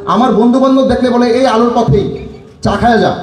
আমার বন্ধু বান্ধব দেখলে বলে এই আলুর পথেই চা খায়া যা।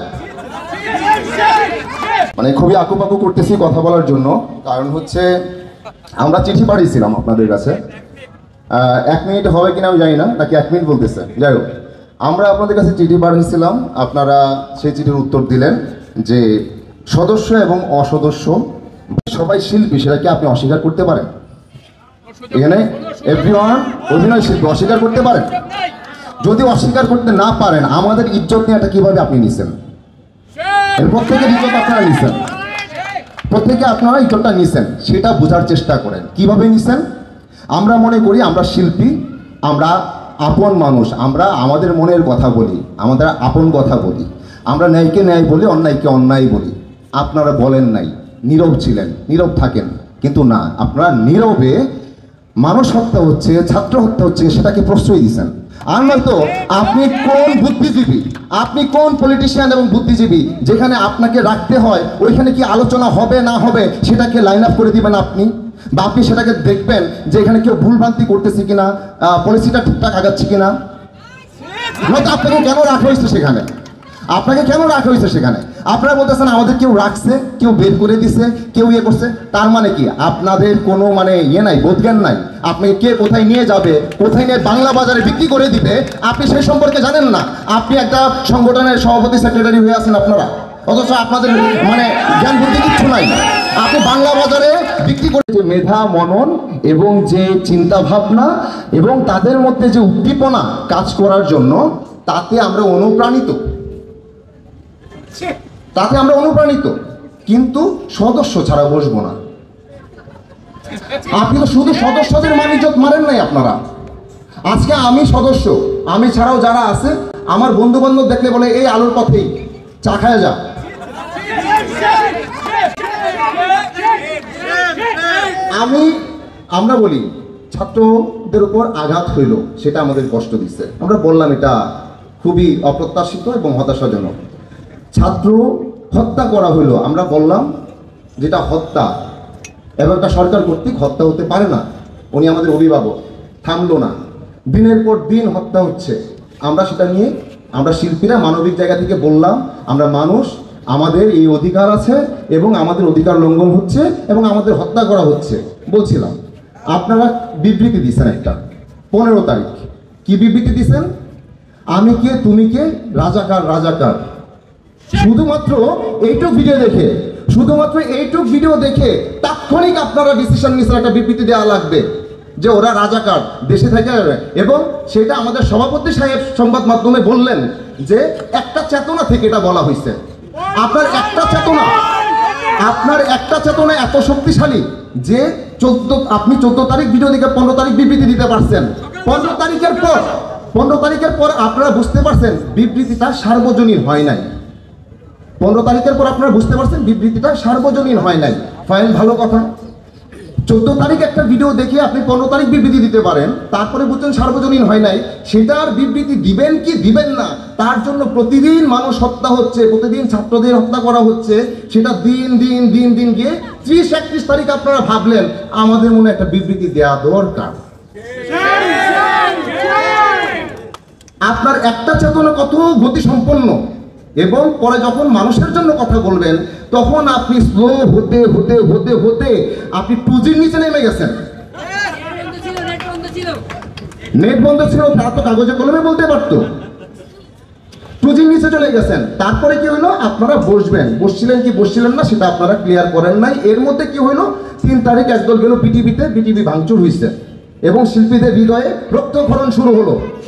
মানে খুবই আকুপাকু করতেছি কথা বলার জন্য, কারণ হচ্ছে আমরা চিঠি পাঠিয়েছিলাম আপনাদের কাছে। 1 মিনিট হবে কিনা আমি জানি না, নাকি 1 মিনিট বলতেছে, যাই হোক আমরা আপনাদের কাছে চিঠি পাঠিয়েছিলাম। আপনারা সেই চিঠির উত্তর দিলেন যে সদস্য এবং অসদস্য সবাই শিল্পী, সেটা কি আপনি অস্বীকার করতে পারেন? এখানে এভরিওয়ান অভিনয় শিল্পী, অস্বীকার করতে পারেন? যদি অস্বীকার করতে না পারেন, আমাদের ইজ্জত নেওয়াটা কিভাবে আপনি নিছেন? প্রত্যেকের ইজ্জত আপনারা নিছেন, প্রত্যেকে আপনারা ইজ্জতটা নিছেন, সেটা বোঝার চেষ্টা করেন কিভাবে নিছেন। আমরা মনে করি আমরা শিল্পী, আমরা আপন মানুষ, আমরা আমাদের মনের কথা বলি, আমাদের আপন কথা বলি, আমরা ন্যায়কে ন্যায় বলি, অন্যায়কে অন্যায় বলি। আপনারা বলেন নাই, নীরব ছিলেন, নীরব থাকেন, কিন্তু না, আপনারা নীরবে মানুষ হত্যা হচ্ছে, ছাত্র হত্যা হচ্ছে সেটাকে প্রশ্রয় দিচ্ছেন। আর নয়তো আপনি কোন বুদ্ধিজীবী, আপনি কোন পলিটিশিয়ান এবং বুদ্ধিজীবী যেখানে আপনাকে রাখতে হয় ওইখানে কি আলোচনা হবে না হবে সেটাকে লাইন আপ করে দিবেন আপনি, বা আপনি সেটাকে দেখবেন যে এখানে কেউ ভুলভ্রান্তি করতেছে কিনা, পলিসিটা ঠিকঠাক আগাচ্ছে কিনা। আপনাকে কেন রাখা হয়েছে সেখানে? আপনাকে কেন রাখা হয়েছে সেখানে? আপনারা বলতেছেন আমাদের কেউ রাখছে, কেউ বের করে দিছে, কেউ ইয়ে করছে। তার মানে কি আপনাদের কোনো মানে ইয়ে নাই, বোধজ্ঞান নাই? আপনাকে কে কোথায় নিয়ে যাবে, কোথায় নিয়ে বাংলা বাজারে বিক্রি করে দিবে আপনি সেই সম্পর্কে জানেন না। আপনি একটা সংগঠনের সভাপতি সেক্রেটারি হয়ে আছেন আপনারা, অথচ আপনাদের মানে জ্ঞান বুদ্ধি কিচ্ছু নাই। আপনি বাংলা বাজারে বিক্রি করে যে মেধা মনন এবং যে চিন্তা ভাবনা এবং তাদের মধ্যে যে উদ্দীপনা কাজ করার জন্য, তাতে আমরা অনুপ্রাণিত, তাতে আমরা অনুপ্রাণিত, কিন্তু সদস্য ছাড়া বসবো না। আপনি তো শুধু সদস্যদের মানিজ্যত মারেন নাই আপনারা। আজকে আমি সদস্য, আমি ছাড়াও যারা আছে আমার বন্ধু বান্ধব দেখলে বলে এই আলুর পথেই চা খায়া যা। আমরা বলি ছাত্রদের উপর আঘাত হইল, সেটা আমাদের কষ্ট দিচ্ছে। আমরা বললাম এটা খুবই অপ্রত্যাশিত এবং হতাশাজনক। ছাত্র হত্যা করা হইলো, আমরা বললাম যেটা হত্যা এবং একটা সরকার কর্তৃক হত্যা হতে পারে না। উনি আমাদের অভিভাবক, থামলো না, দিনের পর দিন হত্যা হচ্ছে। আমরা সেটা নিয়ে আমরা শিল্পীরা মানবিক জায়গা থেকে বললাম আমরা মানুষ, আমাদের এই অধিকার আছে এবং আমাদের অধিকার লঙ্ঘন হচ্ছে এবং আমাদের হত্যা করা হচ্ছে বলছিলাম। আপনারা বিবৃতি দিচ্ছেন একটা 15 তারিখ, কি বিবৃতি দিচ্ছেন? আমি কে তুমি কে, রাজাকার রাজাকার। শুধুমাত্র এইটুক ভিডিও দেখে, শুধুমাত্র এইটুক ভিডিও দেখে তাৎক্ষণিক আপনারা ডিসিশন নিচ্ছেন একটা বিবৃতি দেওয়া লাগবে যে ওরা রাজাকার, দেশে থেকে। এবং সেটা আমাদের সভাপতি সাহেব সংবাদ মাধ্যমে বললেন যে একটা চেতনা থেকে এটা বলা হয়েছে। আপনার একটা চেতনা এত শক্তিশালী যে আপনি 14 তারিখ ভিডিও দেখে 15 তারিখ বিবৃতি দিতে পারছেন। 15 তারিখের পর আপনারা বুঝতে পারছেন বিবৃতিটা সার্বজনীন হয় নাই। 15 তারিখের পর আপনারা বুঝতে পারছেন বিবৃতিটা সার্বজনীন হয় নাই। ফাইন, ভালো কথা। 14 তারিখ একটা ভিডিও দেখে আপনি 15 তারিখ বিবৃতি দিতে পারেন, তারপরে বুঝছেন সার্বজনীন হয় নাই। সেটার বিবৃতি দিবেন কি দিবেন না, তার জন্য প্রতিদিন মানুষ হত্যা হচ্ছে, প্রতিদিন ছাত্রদের হত্যা করা হচ্ছে। সেটা দিন দিন দিন দিন গিয়ে 30-31 তারিখ আপনারা ভাবলেন আমাদের মনে একটা বিবৃতি দেওয়া দরকার। আপনার একটা চেতনা কত গতিসম্পন্ন, এবং পরে যখন মানুষের জন্য কথা বলবেন তখন আপনি স্লো হতে হতে হতে হতে আপনি 2G'র নিচে নেমে গেছেন। নেট বন্ধ ছিল, তা তো কাগজে কলমে বলতে পারতো। 2G'র নিচে চলে গেছেন। তারপরে কি হলো, আপনারা বসছিলেন কি বসছিলেন না সেটা আপনারা ক্লিয়ার করেন নাই। এর মধ্যে কি হইলো, 3 তারিখ একদল গেল বিটিভিতে, বিটিভি ভাঙচুর হয়েছে এবং শিল্পীদের হৃদয়ে রক্তক্ষরণ শুরু হলো।